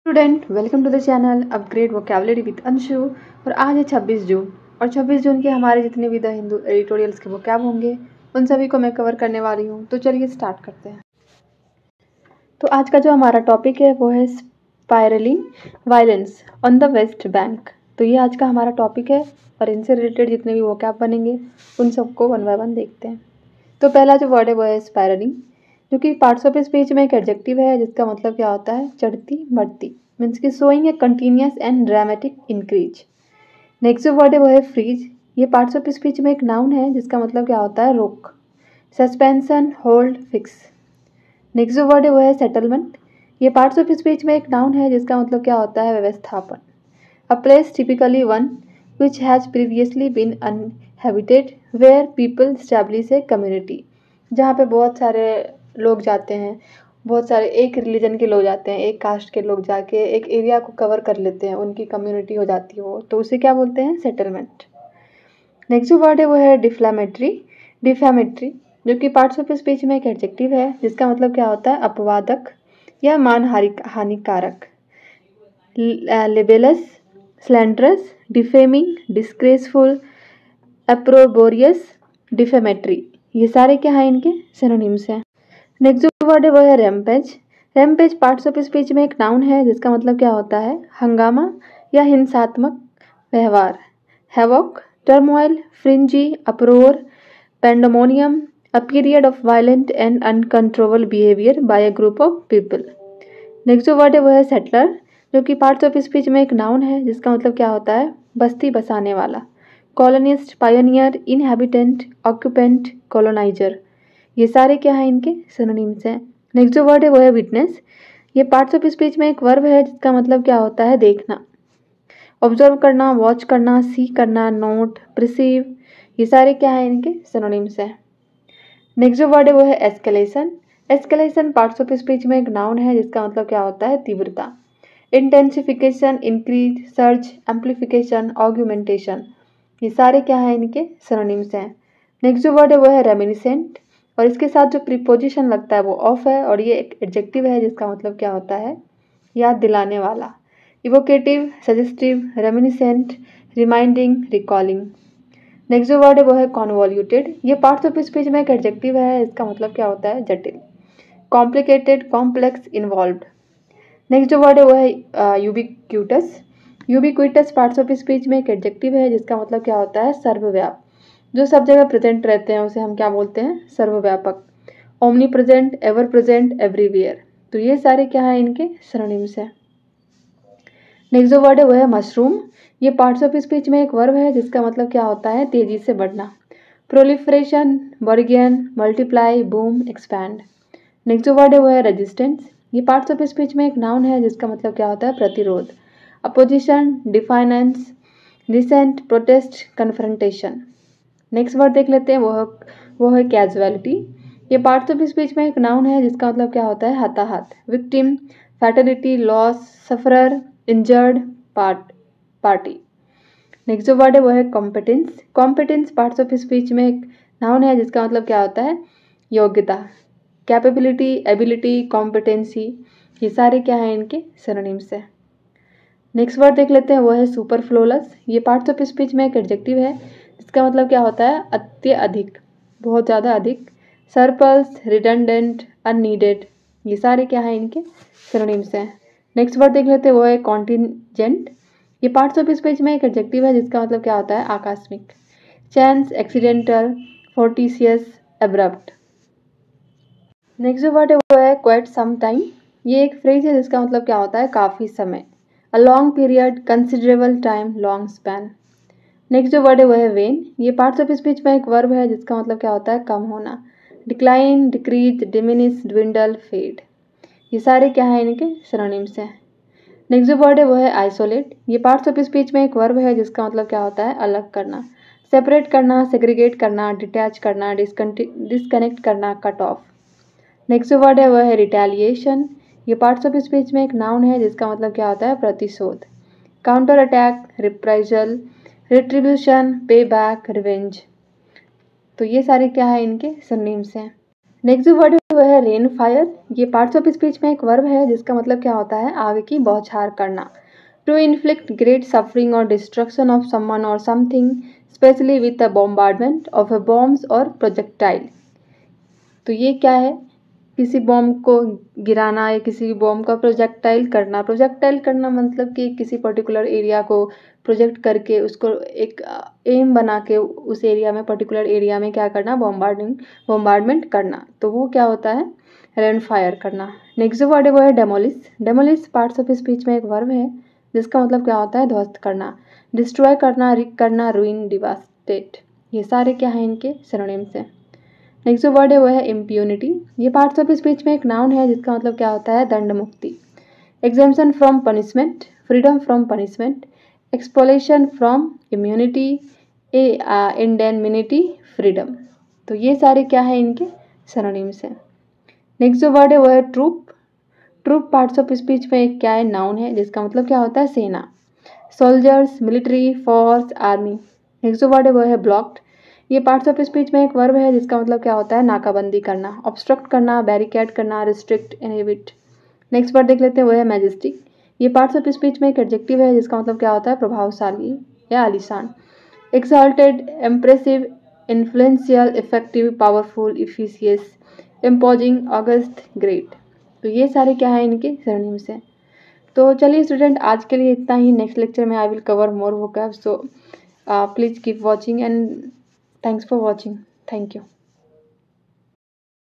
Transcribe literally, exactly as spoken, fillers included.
Student, welcome to the channel upgrade vocabulary with Anshu. और आज है छब्बीस जून और छब्बीस जून के हमारे जितने भी द हिंदू एडिटोरियल्स के वोकैब होंगे उन सभी को मैं कवर करने वाली हूँ। तो चलिए स्टार्ट करते हैं। तो आज का जो हमारा टॉपिक है वो है spiraling violence on the West Bank. तो ये आज का हमारा टॉपिक है और इनसे रिलेटेड जितने भी वोकैब बनेंगे उन सबको वन बाय वन देखते हैं। तो पहला जो वर्ड है वो है स्पायरलिंग, जो कि पार्ट्स ऑफ स्पीच में एक एडजेक्टिव है जिसका मतलब क्या होता है चढ़ती बढ़ती, मीन्स की showing a continuous and dramatic increase. Next जो वर्ड है वो है फ्रीज। ये पार्ट्स ऑफ स्पीच में एक नाउन है जिसका मतलब क्या होता है रोक, सस्पेंशन, होल्ड, फिक्स। नेक्स्ट जो वर्ड है वो है सेटलमेंट। ये पार्ट्स ऑफ स्पीच में एक नाउन है जिसका मतलब क्या होता है व्यवस्थापन। A place typically one which has previously been uninhabited where people establish a community. जहाँ पे बहुत सारे लोग जाते हैं, बहुत सारे एक रिलीजन के लोग जाते हैं, एक कास्ट के लोग जाके एक एरिया को कवर कर लेते हैं, उनकी कम्युनिटी हो जाती है वो, तो उसे क्या बोलते हैं सेटलमेंट। नेक्स्ट जो वर्ड है वो है डिफ्लेमेटरी। डिफेमेटरी जो कि पार्ट्स ऑफ स्पीच में एक एडजेक्टिव है जिसका मतलब क्या होता है अपवादक या मानहानि हानिकारक। Libellous, slanderous, defaming, disgraceful, opprobrious, defamatory, ये सारे क्या हैं इनके सिनोनिम्स हैं। नेक्स्ट जो वर्ड है वो है rampage. Rampage parts of speech में एक नाउन है जिसका मतलब क्या होता है हंगामा या हिंसात्मक व्यवहार। Havoc, turmoil, frenzy, uproar, pandemonium, a period of violent and uncontrollable behaviour by a group of people. Next जो वर्ड है वो है सेटलर, जो कि पार्ट्स ऑफ स्पीच में एक नाउन है जिसका मतलब क्या होता है बस्ती बसाने वाला। Colonist, pioneer, inhabitant, occupant, colonizer, ये सारे क्या हैं इनके सिनोनिम्स हैं। नेक्स्ट जो वर्ड है वो है विटनेस। ये पार्ट्स ऑफ स्पीच में एक वर्ब है जिसका मतलब क्या होता है देखना, ऑब्जर्व करना, वॉच करना, सी करना, नोट, प्रिसीव, ये सारे क्या हैं इनके सिनोनिम्स हैं। नेक्स्ट जो वर्ड है वो है escalation. Escalation parts of speech में एक नाउन है जिसका मतलब क्या होता है तीव्रता। Intensification, increase, surge, amplification, augmentation, ये सारे क्या हैं इनके सिनोनिम्स हैं। नेक्स्ट जो वर्ड है वो है रेमिनिसेंट और इसके साथ जो प्रीपोजिशन लगता है वो ऑफ है और ये एक एडजेक्टिव है जिसका मतलब क्या होता है याद दिलाने वाला। Evocative, suggestive, reminiscent, reminding, recalling. Next जो वर्ड है वो है कॉन्वॉल्यूटेड। ये पार्ट्स ऑफ स्पीच में एक एडजेक्टिव है, इसका मतलब क्या होता है जटिल, कॉम्प्लिकेटेड, कॉम्प्लेक्स, इन्वॉल्व्ड। नेक्स्ट जो वर्ड है वो है ubiquitous. Ubiquitous parts of speech में एक एडजेक्टिव है जिसका मतलब क्या होता है सर्वव्याप, जो सब जगह प्रेजेंट रहते हैं उसे हम क्या बोलते हैं सर्वव्यापक। Omnipresent, ever present, everywhere, तो ये सारे क्या है इनके सिनोनिम्स हैं। नेक्स्ट जो वर्ड है वो है मशरूम। ये पार्ट्स ऑफ स्पीच में एक वर्ब है जिसका मतलब क्या होता है तेजी से बढ़ना। Proliferation, burgeon, multiply, boom, expand. Next जो वर्ड है वो है रेजिस्टेंस। ये पार्ट्स ऑफ स्पीच में एक नाउन है जिसका मतलब क्या होता है प्रतिरोध। Opposition, defiance, dissent, protest, confrontation. Next word देख लेते हैं वो है वो है कैजुअलिटी। ये पार्ट्स ऑफ स्पीच में एक नाउन है जिसका मतलब क्या होता है हताहत। Victim, fatality, loss, sufferer, injured, part party. Next जो वर्ड है वो है competence. Competence parts of speech में एक नाउन है जिसका मतलब क्या होता है योग्यता। कैपेबिलिटी, एबिलिटी, कॉम्पिटेंसी, ये सारे क्या हैं इनके सिनोनिम्स है। नेक्स्ट वर्ड देख लेते हैं वो है सुपरफ्लोलस। ये पार्ट्स ऑफ स्पीच में एक एडजेक्टिव है जिसका मतलब क्या होता है अत्यधिक, बहुत ज़्यादा अधिक। सरप्लस, रिडंडेंट, अननीडेड, ये सारे क्या हैं इनके सिनोनिम्स हैं। नेक्स्ट वर्ड देख लेते हैं वो है कॉन्टिजेंट। ये पार्ट्स ऑफ स्पीच में एक एडजेक्टिव है जिसका मतलब क्या होता है आकस्मिक। Chance, accidental, fortuitous, abrupt. Next जो वर्ड है वो है क्वाइट सम टाइम। ये एक फ्रेज है जिसका मतलब क्या होता है काफ़ी समय। A long period, considerable time, long span. Next जो वर्ड है वो है वेन। ये पार्ट्स ऑफ स्पीच में एक वर्ब है जिसका मतलब क्या होता है कम होना। Decline, decrease, diminish, dwindle, fade, ये सारे क्या हैं इनके सिनोनिम्स हैं। नेक्स्ट जो वर्ड है वो है आइसोलेट। ये पार्ट्स ऑफ स्पीच में एक वर्ब है जिसका मतलब क्या होता है अलग करना, सेपरेट करना, सेग्रीगेट करना, डिटैच करना, डिस्कनेक्ट करना, कट ऑफ। नेक्स्ट जो वर्ड है वो है रिटेलिएशन। ये पार्ट्स ऑफ स्पीच में एक नाउन है जिसका मतलब क्या होता है प्रतिशोध। Counterattack, reprisal, retribution, payback, revenge, तो ये सारे क्या है इनके सिनोनिम्स हैं। नेक्स्ट जो वर्ड है वह है रेन फायर। ये पार्ट्स ऑफ स्पीच में एक वर्ब है जिसका मतलब क्या होता है, आग की बौछार करना। टू इन्फ्लिक्ट ग्रेट सफरिंग और डिस्ट्रक्शन ऑफ समवन और something especially with the bombardment of a bombs और प्रोजेक्टाइल। तो ये क्या है, किसी बॉम्ब को गिराना या किसी बॉम्ब का प्रोजेक्टाइल करना। प्रोजेक्टाइल करना मतलब कि किसी पर्टिकुलर एरिया को प्रोजेक्ट करके उसको एक एम बना के उस एरिया में, पर्टिकुलर एरिया में क्या करना, बॉम्बार्डिंग बॉम्बार्डमेंट करना। तो वो क्या होता है, रेन फायर करना। नेक्स्ट जो वर्ड है वो है demolish. Demolish parts of speech में एक वर्ब है जिसका मतलब क्या होता है, ध्वस्त करना, डिस्ट्रॉय करना, रिक करना, रूइन, डिवास्टेट। ये सारे क्या हैं, इनके सिनोनिम्स हैं। नेक्स्ट जो वर्ड है वो है इम्प्यूनिटी। ये पार्ट्स ऑफ स्पीच में एक नाउन है जिसका मतलब क्या होता है, दंड मुक्ति। Exemption from punishment, freedom from punishment, exculpation from immunity, indemnity, freedom. तो ये सारे क्या है, इनके सिनोनिम्स हैं। नेक्स्ट जो वर्ड है वो है troop. Troop parts of speech में एक क्या है, नाउन है जिसका मतलब क्या होता है, सेना। Soldiers, military, force, army. Next जो वर्ड है वो है ब्लॉक्ड। ये पार्ट्स ऑफ स्पीच में एक वर्ब है जिसका मतलब क्या होता है, नाकाबंदी करना, ऑब्स्ट्रक्ट करना, बैरिकेड करना, रिस्ट्रिक्ट, इनहिबिट। नेक्स्ट वर्ड देख लेते हैं वो है मैजेस्टिक। ये पार्ट्स ऑफ स्पीच में एक एडजेक्टिव है जिसका मतलब क्या होता है, प्रभावशाली या आलीशान। Exalted, impressive, influential, effective, powerful, efficacious, imposing, august, great. तो ये सारे क्या है, इनके सिनोनिम्स हैं। तो चलिए स्टूडेंट, आज के लिए इतना ही। नेक्स्ट लेक्चर में I will cover more vocab, so please keep watching and thanks for watching. Thank you.